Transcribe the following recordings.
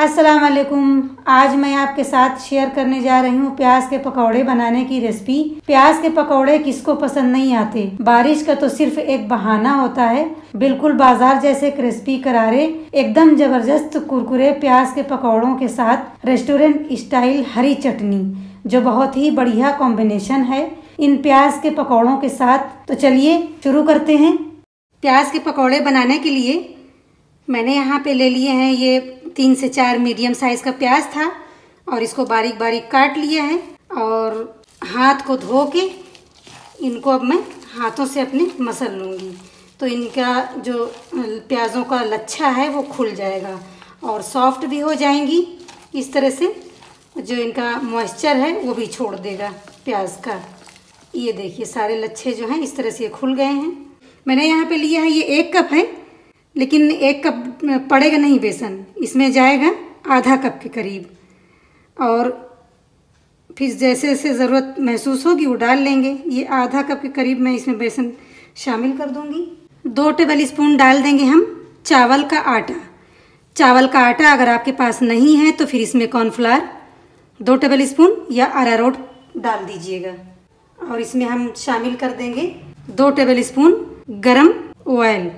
अस्सलाम वालेकुम। आज मैं आपके साथ शेयर करने जा रही हूँ प्याज के पकौड़े बनाने की रेसिपी। प्याज के पकौड़े किसको पसंद नहीं आते। बारिश का तो सिर्फ एक बहाना होता है। बिल्कुल बाजार जैसे क्रिस्पी करारे एकदम जबरदस्त कुरकुरे प्याज के पकौड़ों के साथ रेस्टोरेंट स्टाइल हरी चटनी, जो बहुत ही बढ़िया कॉम्बिनेशन है इन प्याज के पकौड़ों के साथ। तो चलिए शुरू करते हैं। प्याज के पकौड़े बनाने के लिए मैंने यहाँ पे ले लिए हैं, ये 3 से 4 मीडियम साइज का प्याज था और इसको बारीक बारीक काट लिया है। और हाथ को धो के इनको अब मैं हाथों से अपने मसल लूँगी, तो इनका जो प्याज़ों का लच्छा है वो खुल जाएगा और सॉफ्ट भी हो जाएंगी। इस तरह से जो इनका मॉइस्चर है वो भी छोड़ देगा प्याज का। ये देखिए सारे लच्छे जो हैं इस तरह से खुल गए हैं। मैंने यहाँ पे लिया है, ये 1 कप है, लेकिन 1 कप पड़ेगा नहीं बेसन, इसमें जाएगा आधा कप के करीब। और फिर जैसे जैसे ज़रूरत महसूस होगी वो डाल लेंगे। ये आधा कप के करीब मैं इसमें बेसन शामिल कर दूंगी। 2 टेबल स्पून डाल देंगे हम चावल का आटा। चावल का आटा अगर आपके पास नहीं है तो फिर इसमें कॉर्नफ्लावर 2 टेबल स्पून या अरारोट डाल दीजिएगा। और इसमें हम शामिल कर देंगे 2 टेबल स्पून गरम ऑयल।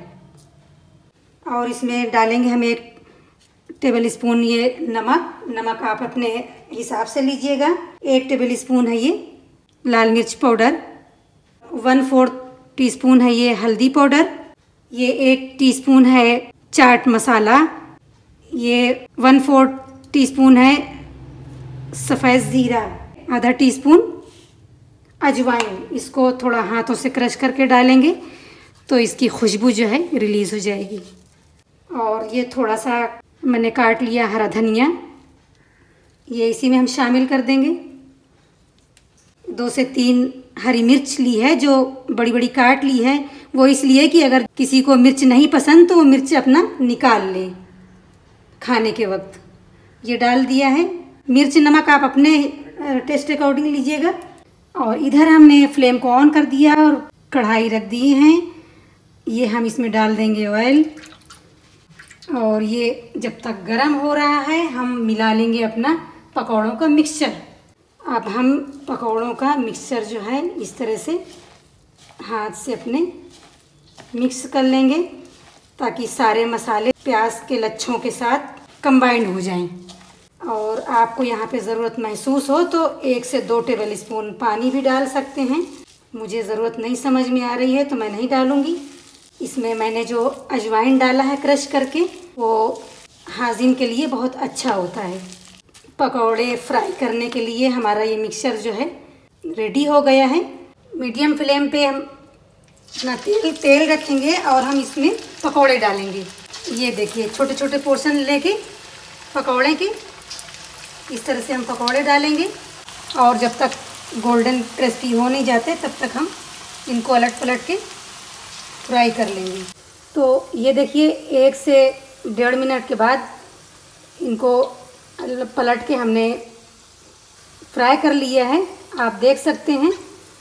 और इसमें डालेंगे हम 1 टेबल स्पून ये नमक आप अपने हिसाब से लीजिएगा। 1 टेबल स्पून है ये लाल मिर्च पाउडर। 1/4 टीस्पून है ये हल्दी पाउडर। ये 1 टीस्पून है चाट मसाला। ये 1/4 टीस्पून है सफ़ेद ज़ीरा। आधा टीस्पून अजवाइन। इसको थोड़ा हाथों से क्रश करके डालेंगे तो इसकी खुशबू जो है रिलीज़ हो जाएगी। और ये थोड़ा सा मैंने काट लिया हरा धनिया, ये इसी में हम शामिल कर देंगे। 2 से 3 हरी मिर्च ली है, जो बड़ी बड़ी काट ली है। वो इसलिए कि अगर किसी को मिर्च नहीं पसंद तो वो मिर्च अपना निकाल ले खाने के वक्त। ये डाल दिया है। मिर्च नमक आप अपने टेस्ट अकॉर्डिंग लीजिएगा। और इधर हमने फ्लेम को ऑन कर दिया और कढ़ाई रख दिए हैं। ये हम इसमें डाल देंगे ऑयल। और ये जब तक गरम हो रहा है हम मिला लेंगे अपना पकौड़ों का मिक्सचर। अब हम पकौड़ों का मिक्सचर जो है इस तरह से हाथ से अपने मिक्स कर लेंगे ताकि सारे मसाले प्याज के लच्छों के साथ कंबाइंड हो जाएं। और आपको यहाँ पे ज़रूरत महसूस हो तो 1 से 2 टेबल स्पून पानी भी डाल सकते हैं। मुझे ज़रूरत नहीं समझ में आ रही है तो मैं नहीं डालूँगी। इसमें मैंने जो अजवाइन डाला है क्रश करके, वो हाजिम के लिए बहुत अच्छा होता है। पकौड़े फ्राई करने के लिए हमारा ये मिक्सचर जो है रेडी हो गया है। मीडियम फ्लेम पे हम अपना तेल रखेंगे और हम इसमें पकौड़े डालेंगे। ये देखिए छोटे छोटे पोर्शन लेके पकौड़े के इस तरह से हम पकौड़े डालेंगे। और जब तक गोल्डन क्रिस्पी हो नहीं जाते तब तक हम इनको अलट पलट के फ्राई कर लेंगे। तो ये देखिए 1 से 1.5 मिनट के बाद इनको पलट के हमने फ्राई कर लिया है। आप देख सकते हैं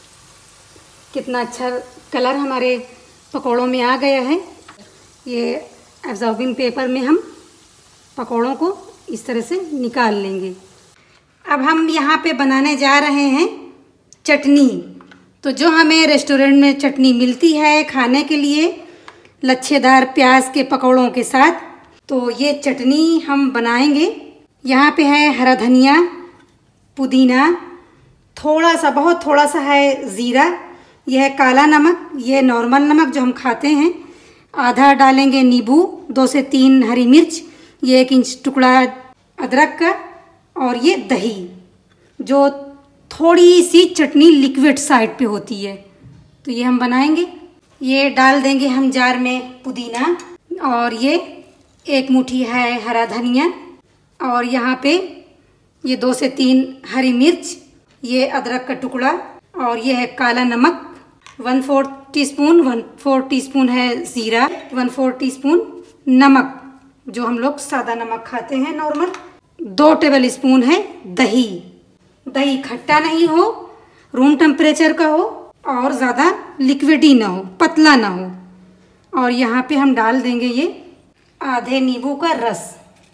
कितना अच्छा कलर हमारे पकौड़ों में आ गया है। ये एब्जॉर्बिंग पेपर में हम पकौड़ों को इस तरह से निकाल लेंगे। अब हम यहाँ पे बनाने जा रहे हैं चटनी। तो जो हमें रेस्टोरेंट में चटनी मिलती है खाने के लिए लच्छेदार प्याज के पकौड़ों के साथ, तो ये चटनी हम बनाएंगे। यहाँ पे है हरा धनिया, पुदीना, थोड़ा सा बहुत थोड़ा सा है ज़ीरा, यह है काला नमक, ये नॉर्मल नमक जो हम खाते हैं। आधा डालेंगे नींबू, 2 से 3 हरी मिर्च, ये 1 इंच टुकड़ा अदरक का, और ये दही जो थोड़ी सी चटनी लिक्विड साइड पे होती है। तो ये हम बनाएंगे। ये डाल देंगे हम जार में पुदीना, और ये 1 मुट्ठी है हरा धनिया, और यहाँ पे ये 2 से 3 हरी मिर्च, ये अदरक का टुकड़ा, और ये है काला नमक 1/4 टीस्पून। 1/4 टीस्पून है ज़ीरा, 1/4 टीस्पून नमक जो हम लोग सादा नमक खाते हैं नॉर्मल। 2 टेबल स्पून है दही। दही खट्टा नहीं हो, रूम टेम्परेचर का हो, और ज़्यादा लिक्विडी ना हो, पतला ना हो। और यहाँ पे हम डाल देंगे ये आधे नींबू का रस।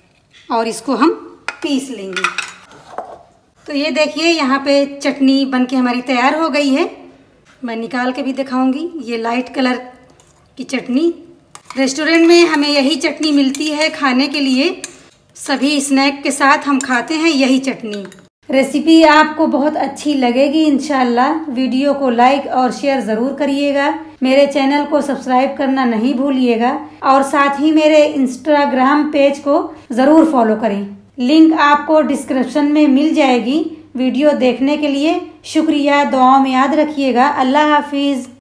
और इसको हम पीस लेंगे। तो ये देखिए यहाँ पे चटनी बनके हमारी तैयार हो गई है। मैं निकाल के भी दिखाऊंगी। ये लाइट कलर की चटनी, रेस्टोरेंट में हमें यही चटनी मिलती है खाने के लिए। सभी स्नैक के साथ हम खाते हैं यही चटनी। रेसिपी आपको बहुत अच्छी लगेगी इंशाल्लाह। वीडियो को लाइक और शेयर ज़रूर करिएगा। मेरे चैनल को सब्सक्राइब करना नहीं भूलिएगा और साथ ही मेरे इंस्टाग्राम पेज को ज़रूर फॉलो करें। लिंक आपको डिस्क्रिप्शन में मिल जाएगी। वीडियो देखने के लिए शुक्रिया। दुआओं में याद रखिएगा। अल्लाह हाफिज़।